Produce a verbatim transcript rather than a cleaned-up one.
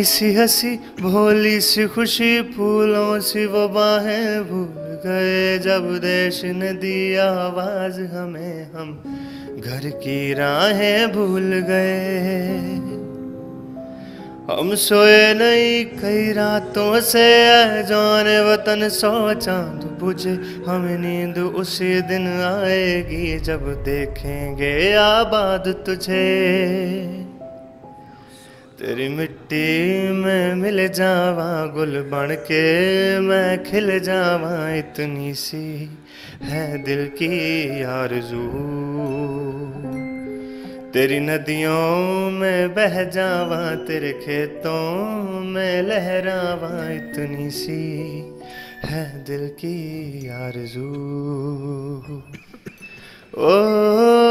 नन्ही सी हंसी भोली सी खुशी फूलों सी वो बाहें भूल गए जब देश ने दी आवाज हमें, हम घर की राहें भूल गए। हम सोए नहीं कई रातों से जाने वतन सौ चांद बुझे, हमें नींद उसी दिन आएगी जब देखेंगे आबाद तुझे। तेरी मिट्टी में मिल जावा गुल बन के मैं खिल जावा, इतनी सी है दिल की आरज़ू। तेरी नदियों में बह जावा तेरे खेतों में लहरावा, इतनी सी है दिल की आरज़ू। ओ